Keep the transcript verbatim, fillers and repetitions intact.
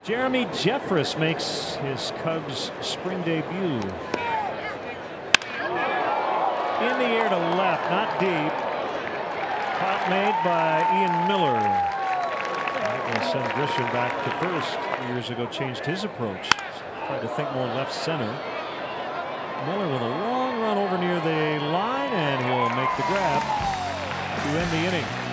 Jeremy Jeffress makes his Cubs spring debut. In the air to left, not deep. Caught made by Ian Miller. That will send Grisham back to first. Years ago changed his approach. Tried to think more left center. Miller with a long run over near the line, and he'll make the grab to end the inning.